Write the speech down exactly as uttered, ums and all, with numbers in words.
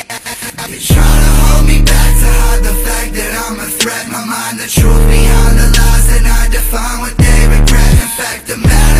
They try to hold me back to hide the fact that I'm a threat. My mind, the truth behind the lies, and I define what they regret. In fact, the matter